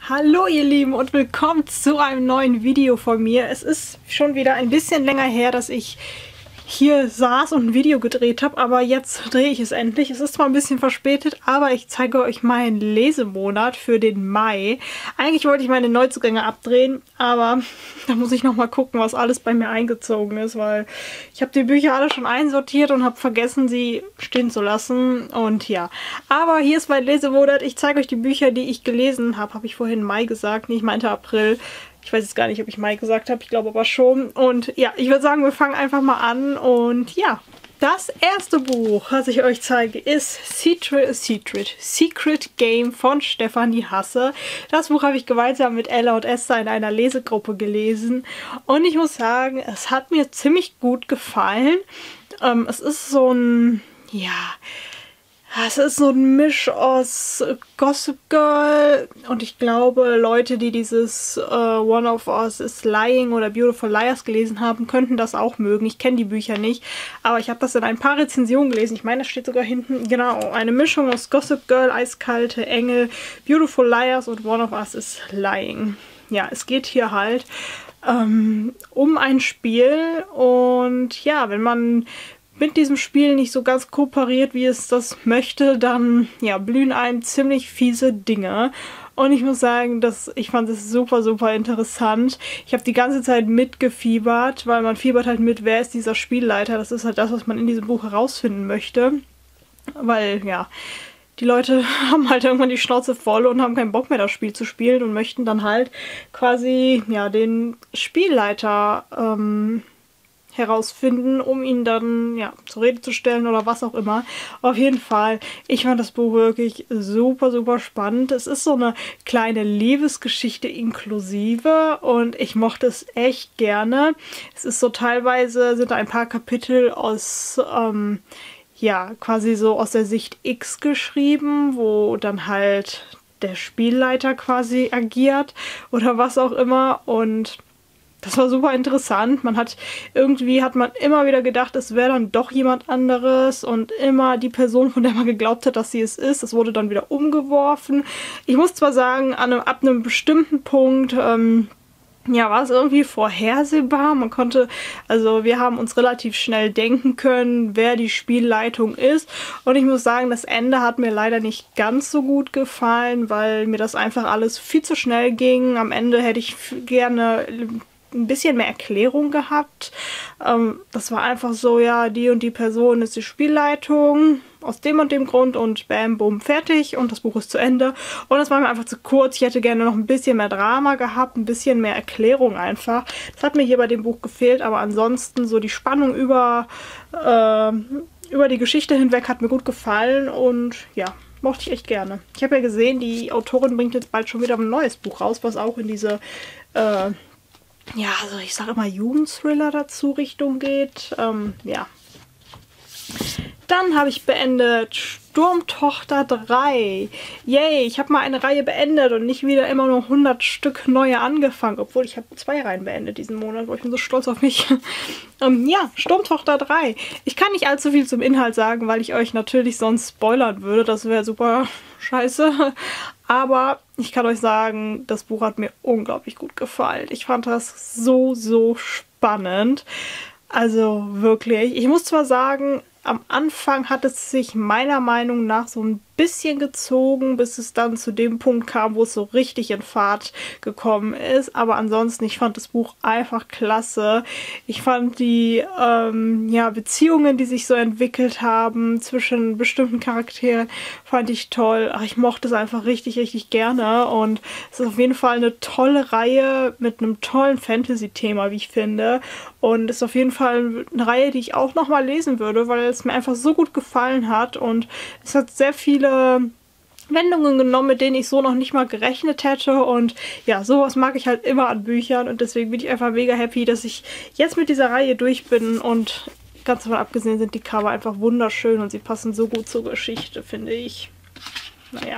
Hallo ihr Lieben und willkommen zu einem neuen Video von mir. Es ist schon wieder ein bisschen länger her, dass ich hier saß und ein Video gedreht habe, aber jetzt drehe ich es endlich. Es ist zwar ein bisschen verspätet, aber ich zeige euch meinen Lesemonat für den Mai. Eigentlich wollte ich meine Neuzugänge abdrehen, aber da muss ich nochmal gucken, was alles bei mir eingezogen ist, weil ich habe die Bücher alle schon einsortiert und habe vergessen, sie stehen zu lassen. Und ja, aber hier ist mein Lesemonat. Ich zeige euch die Bücher, die ich gelesen habe. Habe ich vorhin Mai gesagt? Nee, ich meinte April. Ich weiß jetzt gar nicht, ob ich Mai gesagt habe. Ich glaube aber schon. Und ja, ich würde sagen, wir fangen einfach mal an. Und ja, das erste Buch, was ich euch zeige, ist Secret Game von Stefanie Hasse. Das Buch habe ich gemeinsam mit Ella und Esther in einer Lesegruppe gelesen. Und ich muss sagen, es hat mir ziemlich gut gefallen. Es ist so ein, ja... Es ist so ein Misch aus Gossip Girl und ich glaube, Leute, die dieses One of Us is Lying oder Beautiful Liars gelesen haben, könnten das auch mögen. Ich kenne die Bücher nicht, aber ich habe das in ein paar Rezensionen gelesen. Ich meine, das steht sogar hinten. Genau, eine Mischung aus Gossip Girl, Eiskalte Engel, Beautiful Liars und One of Us is Lying. Ja, es geht hier halt um ein Spiel und ja, wenn man mit diesem Spiel nicht so ganz kooperiert, wie es das möchte, dann ja, blühen einem ziemlich fiese Dinge. Und ich muss sagen, ich fand es super, super interessant. Ich habe die ganze Zeit mitgefiebert, weil man fiebert halt mit, wer ist dieser Spielleiter. Das ist halt das, was man in diesem Buch herausfinden möchte. Weil, ja, die Leute haben halt irgendwann die Schnauze voll und haben keinen Bock mehr, das Spiel zu spielen und möchten dann halt quasi, ja, den Spielleiter herausfinden, um ihn dann ja zur Rede zu stellen oder was auch immer. Auf jeden Fall, ich fand das Buch wirklich super, super spannend. Es ist so eine kleine Liebesgeschichte inklusive und ich mochte es echt gerne. Es ist so teilweise, sind da ein paar Kapitel aus ja, quasi so aus der Sicht X geschrieben, wo dann halt der Spielleiter quasi agiert oder was auch immer und das war super interessant. Irgendwie hat man immer wieder gedacht, es wäre dann doch jemand anderes und immer die Person, von der man geglaubt hat, dass sie es ist. Das wurde dann wieder umgeworfen. Ich muss zwar sagen, ab einem bestimmten Punkt, ja, war es irgendwie vorhersehbar. Wir haben uns relativ schnell denken können, wer die Spielleitung ist. Und ich muss sagen, das Ende hat mir leider nicht ganz so gut gefallen, weil mir das einfach alles viel zu schnell ging. Am Ende hätte ich gerne ein bisschen mehr Erklärung gehabt. Das war einfach so, ja, die und die Person ist die Spielleitung aus dem und dem Grund und bam, boom, fertig und das Buch ist zu Ende. Und das war mir einfach zu kurz. Ich hätte gerne noch ein bisschen mehr Drama gehabt, ein bisschen mehr Erklärung einfach. Das hat mir hier bei dem Buch gefehlt, aber ansonsten so die Spannung über die Geschichte hinweg hat mir gut gefallen und ja, mochte ich echt gerne. Ich habe ja gesehen, die Autorin bringt jetzt bald schon wieder ein neues Buch raus, was auch in diese ja, also ich sage immer Jugendthriller dazu Richtung geht. Ja. Dann habe ich beendet Sturmtochter 3. Yay, ich habe mal eine Reihe beendet und nicht wieder immer nur 100 Stück neue angefangen. Obwohl, ich habe 2 Reihen beendet diesen Monat. Ich bin so stolz auf mich. Ja, Sturmtochter 3. Ich kann nicht allzu viel zum Inhalt sagen, weil ich euch natürlich sonst spoilern würde. Das wäre super scheiße. Aber ich kann euch sagen, das Buch hat mir unglaublich gut gefallen. Ich fand das so, so spannend. Also wirklich. Ich muss zwar sagen, am Anfang hat es sich meiner Meinung nach so ein bisschen gezogen, bis es dann zu dem Punkt kam, wo es so richtig in Fahrt gekommen ist. Aber ansonsten, ich fand das Buch einfach klasse. Ich fand die ja, Beziehungen, die sich so entwickelt haben zwischen bestimmten Charakteren, fand ich toll. Ach, ich mochte es einfach richtig, richtig gerne. Und es ist auf jeden Fall eine tolle Reihe mit einem tollen Fantasy-Thema, wie ich finde. Und es ist auf jeden Fall eine Reihe, die ich auch nochmal lesen würde, weil es mir einfach so gut gefallen hat. Und es hat sehr viele Wendungen genommen, mit denen ich so noch nicht mal gerechnet hätte. Und ja, sowas mag ich halt immer an Büchern. Und deswegen bin ich einfach mega happy, dass ich jetzt mit dieser Reihe durch bin. Und ganz davon abgesehen sind die Cover einfach wunderschön und sie passen so gut zur Geschichte, finde ich. Naja.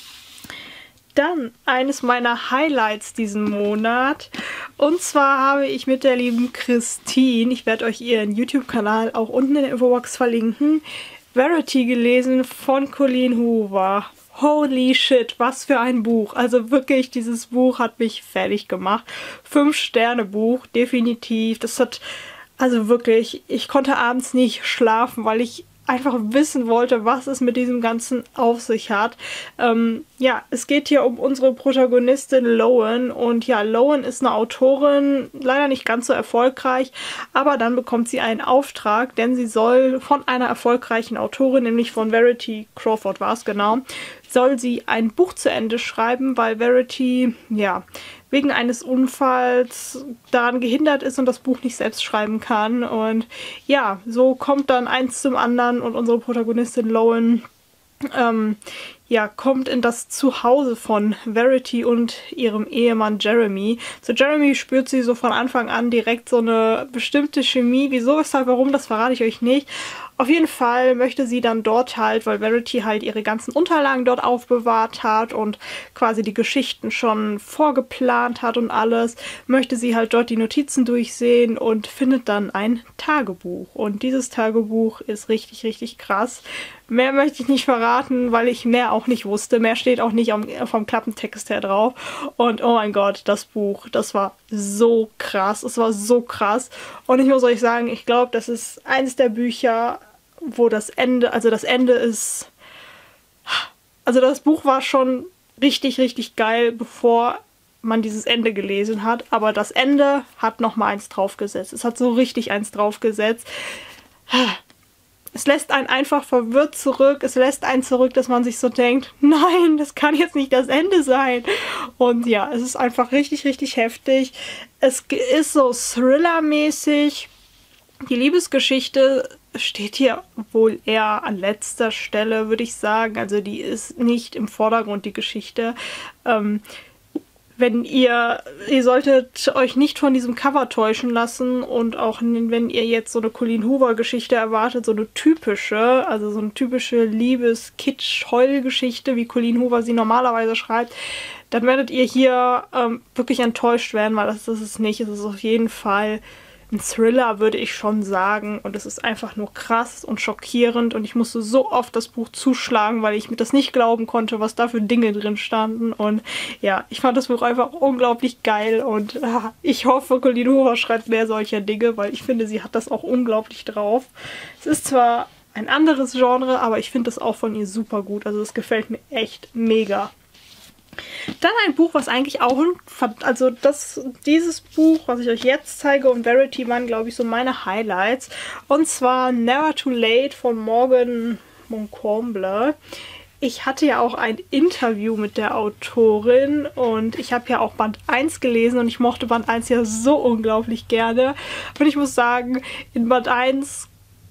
Dann eines meiner Highlights diesen Monat. Und zwar habe ich mit der lieben Christine, ich werde euch ihren YouTube-Kanal auch unten in der Infobox verlinken, Verity gelesen von Colleen Hoover. holy shit, was für ein Buch. Also wirklich, dieses Buch hat mich fertig gemacht. 5-Sterne-Buch, definitiv. Das hat, also wirklich, ich konnte abends nicht schlafen, weil ich einfach wissen wollte, was es mit diesem Ganzen auf sich hat. Ja, es geht hier um unsere Protagonistin Lowen und ja, Lowen ist eine Autorin, leider nicht ganz so erfolgreich, aber dann bekommt sie einen Auftrag, denn sie soll von einer erfolgreichen Autorin, nämlich von Verity Crawford war es genau, soll sie ein Buch zu Ende schreiben, weil Verity, ja, wegen eines Unfalls daran gehindert ist und das Buch nicht selbst schreiben kann. Und ja, so kommt dann eins zum anderen und unsere Protagonistin Lowen ja, kommt in das Zuhause von Verity und ihrem Ehemann Jeremy. Zu Jeremy spürt sie so von Anfang an direkt so eine bestimmte Chemie. Wieso, weshalb, warum, das verrate ich euch nicht. Auf jeden Fall möchte sie dann dort halt, weil Verity halt ihre ganzen Unterlagen dort aufbewahrt hat und quasi die Geschichten schon vorgeplant hat und alles, möchte sie halt dort die Notizen durchsehen und findet dann ein Tagebuch. Und dieses Tagebuch ist richtig, richtig krass. Mehr möchte ich nicht verraten, weil ich mehr auch nicht wusste. Mehr steht auch nicht vom Klappentext her drauf. Und oh mein Gott, das Buch, das war so krass. Es war so krass. Und ich muss euch sagen, ich glaube, das ist eines der Bücher, wo das Ende, also das Ende ist, also das Buch war schon richtig, richtig geil, bevor man dieses Ende gelesen hat, aber das Ende hat nochmal eins draufgesetzt. Es hat so richtig eins draufgesetzt. Es lässt einen einfach verwirrt zurück, es lässt einen zurück, dass man sich so denkt, nein, das kann jetzt nicht das Ende sein. Und ja, es ist einfach richtig, richtig heftig. Es ist so Thriller-mäßig. Die Liebesgeschichte steht hier wohl eher an letzter Stelle, würde ich sagen. Also die ist nicht im Vordergrund, die Geschichte. Wenn ihr solltet euch nicht von diesem Cover täuschen lassen und auch wenn ihr jetzt so eine Colleen Hoover Geschichte erwartet, so eine typische Liebes-Kitsch-Heul-Geschichte, wie Colleen Hoover sie normalerweise schreibt, dann werdet ihr hier wirklich enttäuscht werden, weil das ist es nicht. Es ist auf jeden Fall ein Thriller, würde ich schon sagen. Und es ist einfach nur krass und schockierend. Und ich musste so oft das Buch zuschlagen, weil ich mir das nicht glauben konnte, was da für Dinge drin standen. Und ja, ich fand das Buch einfach unglaublich geil. Und ich hoffe, Colleen Hoover schreibt mehr solcher Dinge, weil ich finde, sie hat das auch unglaublich drauf. Es ist zwar ein anderes Genre, aber ich finde das auch von ihr super gut. Also es gefällt mir echt mega. Dann ein Buch, was eigentlich auch, also dieses Buch, was ich euch jetzt zeige und Verity waren, glaube ich, so meine Highlights. Und zwar Never Too Late von Morgan Moncomble. Ich hatte ja auch ein Interview mit der Autorin und ich habe ja auch Band 1 gelesen und ich mochte Band 1 ja so unglaublich gerne. Und ich muss sagen, in Band 1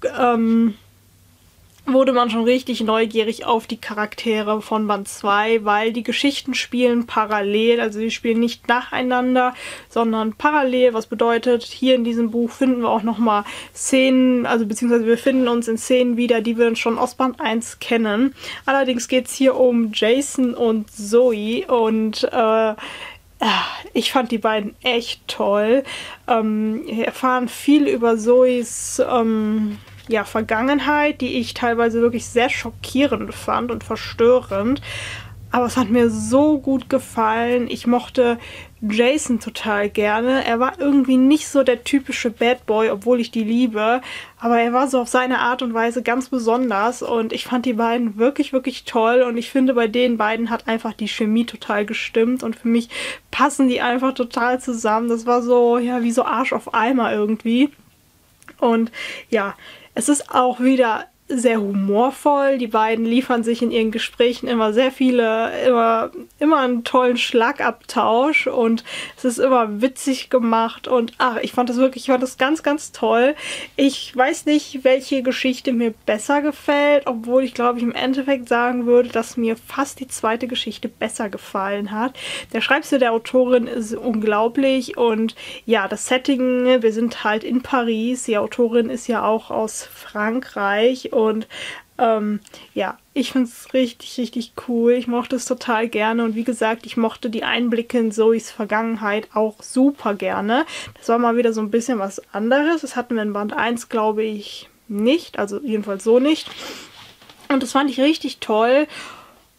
wurde man schon richtig neugierig auf die Charaktere von Band 2, weil die Geschichten spielen parallel, also sie spielen nicht nacheinander, sondern parallel, was bedeutet, hier in diesem Buch finden wir auch nochmal Szenen, also beziehungsweise wir finden uns in Szenen wieder, die wir schon aus Band 1 kennen. Allerdings geht es hier um Jason und Zoe und ich fand die beiden echt toll. Wir erfahren viel über Zoes Vergangenheit, die ich teilweise wirklich sehr schockierend fand und verstörend. Aber es hat mir so gut gefallen. Ich mochte Jason total gerne. Er war irgendwie nicht so der typische Bad Boy, obwohl ich die liebe. Aber er war so auf seine Art und Weise ganz besonders. Und ich fand die beiden wirklich, wirklich toll. Und ich finde, bei den beiden hat einfach die Chemie total gestimmt. Und für mich passen die einfach total zusammen. Das war so, ja, wie so Arsch auf Eimer irgendwie. Und ja, es ist auch wieder sehr humorvoll. Die beiden liefern sich in ihren Gesprächen immer sehr viele, immer einen tollen Schlagabtausch und es ist immer witzig gemacht und ich fand das ganz, ganz toll. Ich weiß nicht, welche Geschichte mir besser gefällt, obwohl ich glaube, ich im Endeffekt sagen würde, dass mir fast die zweite Geschichte besser gefallen hat. Der Schreibstil der Autorin ist unglaublich und ja, das Setting, wir sind halt in Paris. Die Autorin ist ja auch aus Frankreich und ich finde es richtig, richtig cool. Ich mochte es total gerne und wie gesagt, ich mochte die Einblicke in Zoes Vergangenheit auch super gerne. Das war mal wieder so ein bisschen was anderes. Das hatten wir in Band 1, glaube ich, nicht. Also jedenfalls so nicht. Und das fand ich richtig toll.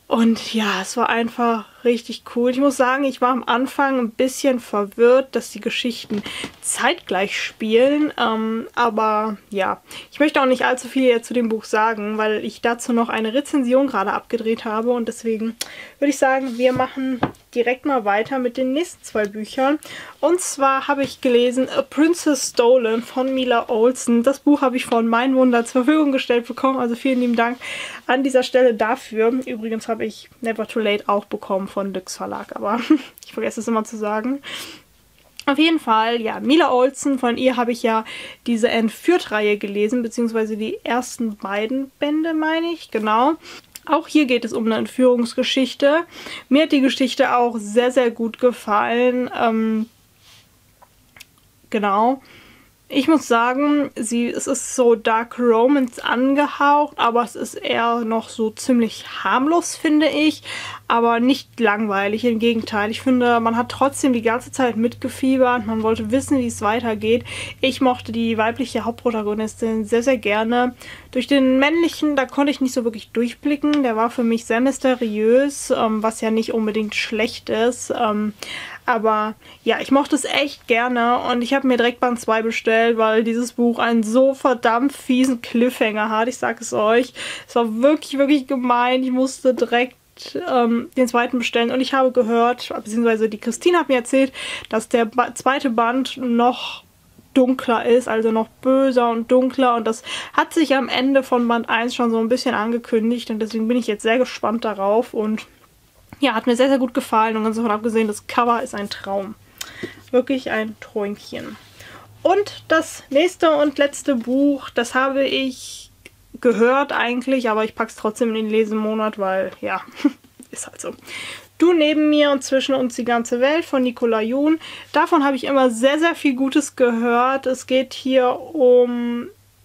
Und ja, es war einfach richtig cool. Ich muss sagen, ich war am Anfang ein bisschen verwirrt, dass die Geschichten zeitgleich spielen. Aber ja, ich möchte auch nicht allzu viel jetzt zu dem Buch sagen, weil ich dazu noch eine Rezension gerade abgedreht habe. Und deswegen würde ich sagen, wir machen direkt mal weiter mit den nächsten 2 Büchern. Und zwar habe ich gelesen A Princess Stolen von Mila Olsen. Das Buch habe ich von Mein Wunder zur Verfügung gestellt bekommen. Also vielen lieben Dank an dieser Stelle dafür. Übrigens habe ich Never Too Late auch bekommen von Lüx Verlag, aber ich vergesse es immer zu sagen. Auf jeden Fall, ja, Mila Olsen, von ihr habe ich ja diese Entführt-Reihe gelesen, beziehungsweise die ersten beiden Bände, meine ich, genau. Auch hier geht es um eine Entführungsgeschichte. Mir hat die Geschichte auch sehr, sehr gut gefallen. Genau. Ich muss sagen, es ist so Dark Romance angehaucht, aber es ist eher noch so ziemlich harmlos, finde ich, aber nicht langweilig, im Gegenteil. Ich finde, man hat trotzdem die ganze Zeit mitgefiebert, man wollte wissen, wie es weitergeht. Ich mochte die weibliche Hauptprotagonistin sehr, sehr gerne. Durch den männlichen, da konnte ich nicht so wirklich durchblicken, der war für mich sehr mysteriös, was ja nicht unbedingt schlecht ist. Aber ja, ich mochte es echt gerne und ich habe mir direkt Band 2 bestellt, weil dieses Buch einen so verdammt fiesen Cliffhanger hat. Ich sage es euch. Es war wirklich, wirklich gemein. Ich musste direkt den zweiten bestellen und ich habe gehört, beziehungsweise die Christine hat mir erzählt, dass der zweite Band noch dunkler ist, also noch böser und dunkler und das hat sich am Ende von Band 1 schon so ein bisschen angekündigt und deswegen bin ich jetzt sehr gespannt darauf und ja, hat mir sehr, sehr gut gefallen und ganz davon abgesehen, das Cover ist ein Traum. Wirklich ein Träumchen. Und das nächste und letzte Buch, das habe ich gehört eigentlich, aber ich packe es trotzdem in den Lesemonat, weil, ja, ist halt so. Du neben mir und zwischen uns die ganze Welt von Nicola Yoon. Davon habe ich immer sehr, sehr viel Gutes gehört. Es geht hier um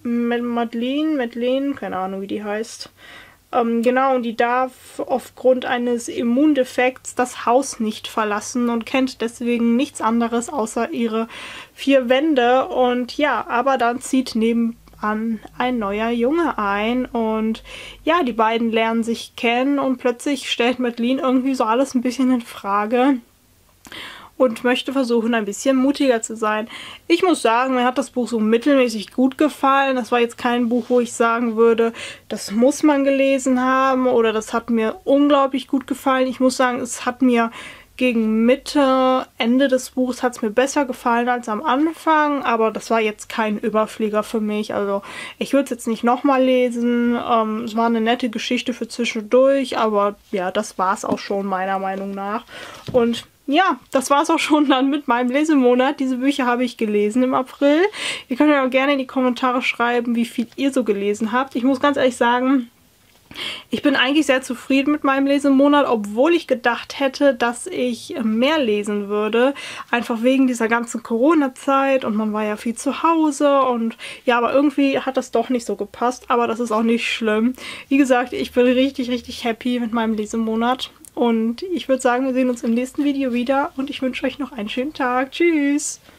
Madeleine, keine Ahnung, wie die heißt. Genau, und die darf aufgrund eines Immundefekts das Haus nicht verlassen und kennt deswegen nichts anderes außer ihre 4 Wände. Und ja, aber dann zieht nebenan ein neuer Junge ein und ja, die beiden lernen sich kennen und plötzlich stellt Madeleine irgendwie so alles ein bisschen in Frage und möchte versuchen, ein bisschen mutiger zu sein. Ich muss sagen, mir hat das Buch so mittelmäßig gut gefallen. Das war jetzt kein Buch, wo ich sagen würde, das muss man gelesen haben oder das hat mir unglaublich gut gefallen. Ich muss sagen, es hat mir gegen Mitte, Ende des Buchs hat es mir besser gefallen als am Anfang, aber das war jetzt kein Überflieger für mich. Also ich würde es jetzt nicht nochmal lesen. Es war eine nette Geschichte für zwischendurch, aber ja, das war es auch schon meiner Meinung nach. Und ja, das war es auch schon dann mit meinem Lesemonat. Diese Bücher habe ich gelesen im April. Ihr könnt mir auch gerne in die Kommentare schreiben, wie viel ihr so gelesen habt. Ich muss ganz ehrlich sagen, ich bin eigentlich sehr zufrieden mit meinem Lesemonat, obwohl ich gedacht hätte, dass ich mehr lesen würde. Einfach wegen dieser ganzen Corona-Zeit und man war ja viel zu Hause und ja, aber irgendwie hat das doch nicht so gepasst. Aber das ist auch nicht schlimm. Wie gesagt, ich bin richtig, richtig happy mit meinem Lesemonat. Und ich würde sagen, wir sehen uns im nächsten Video wieder und ich wünsche euch noch einen schönen Tag. Tschüss!